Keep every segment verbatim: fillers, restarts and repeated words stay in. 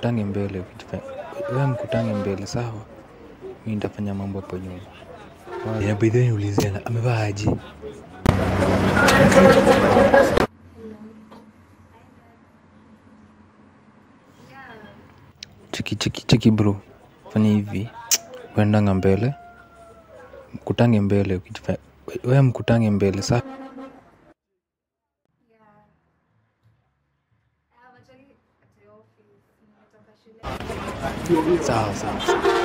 mkutange mbele ukijifanya. Wewe mkutange mbele sawa. Mimi nitafanya mambo hapo nyuma. Ya by the way ulizia amevaa aje? Chiki chiki chiki bro. Fanya hivi. Wendanga mbele. Mkutange mbele ukijifanya. Wewe mkutange mbele sawa. Sawa sawa.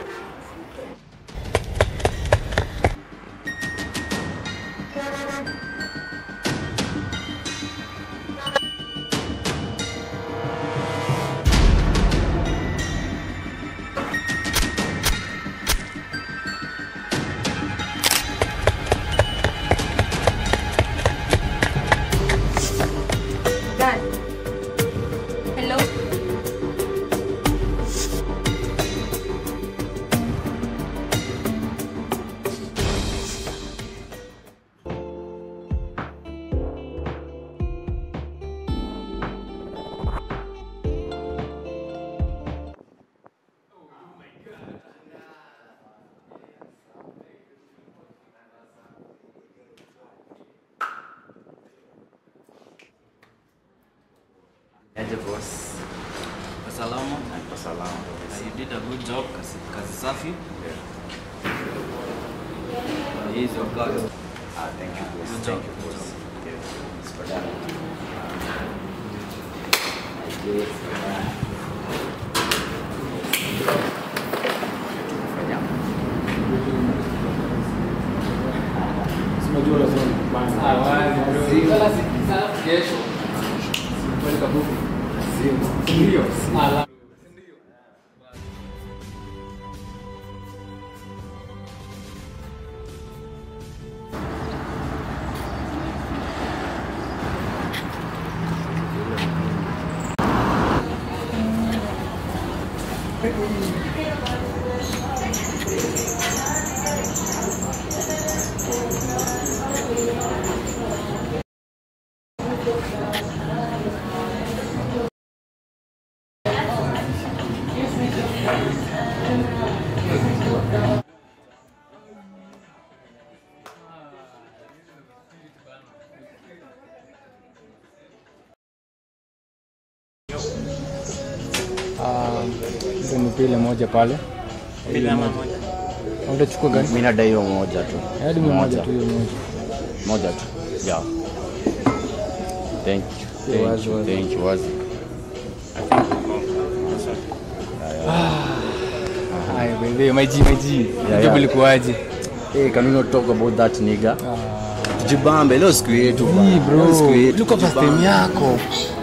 Aje boss. Salama. Kwa salama. You did a good job. Kazi, kazi safi. Yeah. Here's your card. Ah, thank you boss. Good job. Thank you boss. Yeah. It's for that. Simajua lazima kupanga. Ah, wazi. Sala sala kesho. Kweli kabuki. Ndio. Ala. Hizo ni pile moja pale. Pile moja. Utachukua gani? Mimi nadai hiyo moja tu. Hadi moja tu hiyo moja. Moja tu. Yeah. Thank you. Thank you. Thank you. Was. Hi baby, my G, my G. Job ilikuwaje? Hey, can we not talk about that nigga? Jibambe, leo siku yetu bana. Bro, look at the time yako.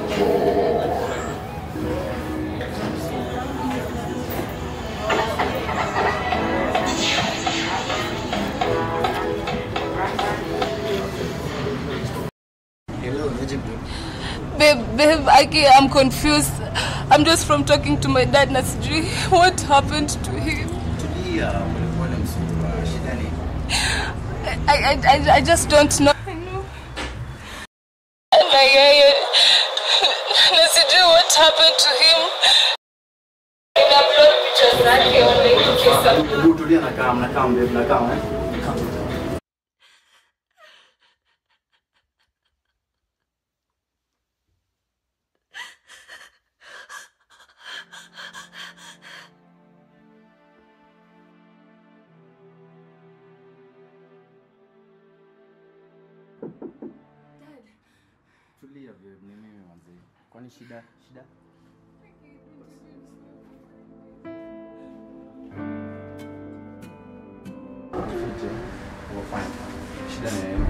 Babe, babe, I can't, I'm confused. I'm just from talking to my dad, Nasri. What happened to him? I, I, I, I just don't know. I know. Nasri, what happened to him? I upload pictures online. Tulia babe, ni mimi mzee. Kwani shida? Shida? Tuje. We're fine. Shida ni nini?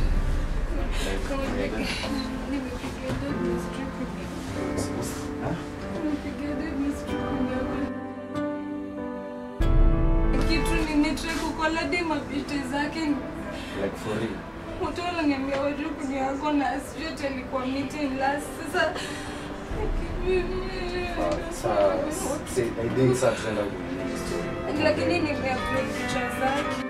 Kitu nimetre kukola dema picha zake. Like for real. Mtoto ngambia wajua kuni yako na asijue alikuwa meeting last sasa. Sasa say I think sasa tunaenda kueleza story. Lakini nimeupload picha zake.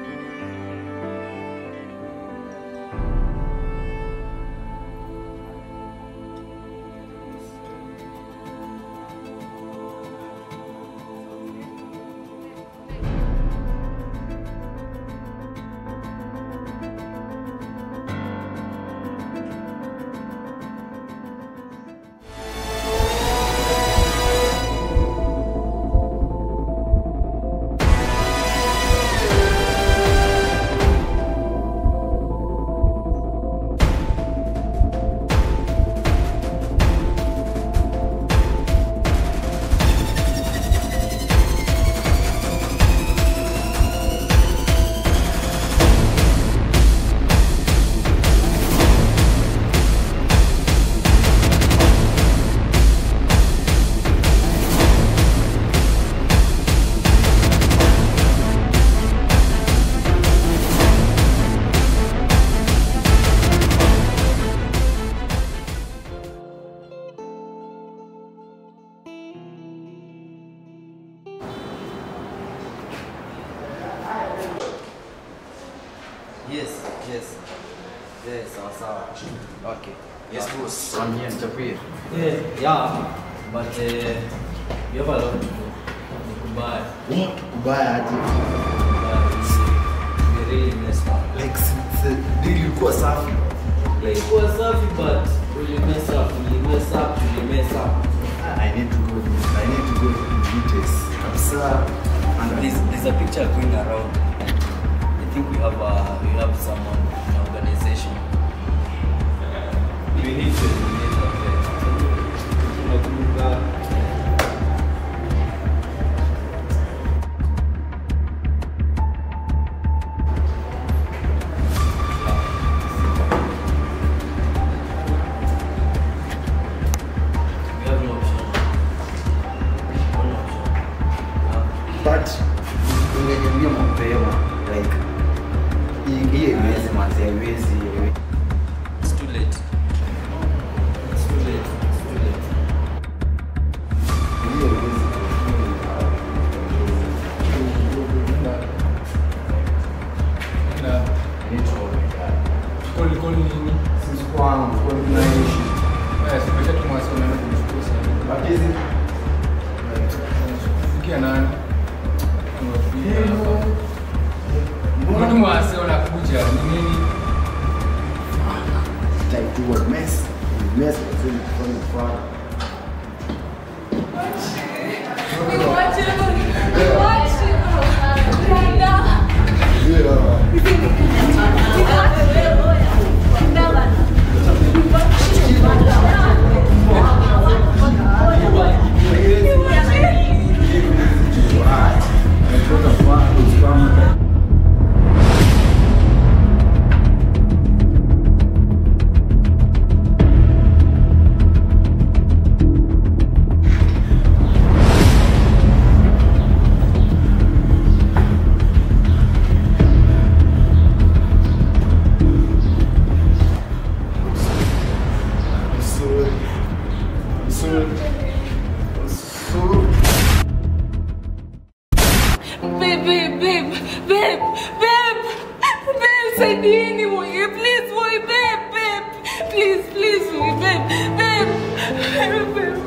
Yes, yes. Yes, sawa sawa. Okay. Yes, boss. I'm here, Tapir. Yeah, yeah. But uh, you have a lot to do. Goodbye. What? Goodbye, Adi. We really messed up. Like, deal ilikuwa safi. Like, it was safi, but we mess up, we mess up, we mess up. I need to go. I need to go to the details. I'm sorry. And There's, there's a picture going around. I think we have a, we have someone in our organization. We need to eliminate that there. We have no option. One option. but ungeniambia mapema like hii iwezi manzi haiwezi. It's too late. It's too late. It's too late. Hiyo iwezi. I need to hold my dad. Koli koli nini? Since kwangu, kwa tunaishi. Yes, maisha tumwasi unaenda kumshukuru sana. But is it? Fikia nani? Mtu mwasi unakuja ni nini? Type two word mess. Mess was in front of father. We watch it. We watch it. Brenda. Yeah. Babe, babe, babe, babe, babe, babe, saidieni moye, please, moye, babe, babe, please, please, moye, babe, babe, babe.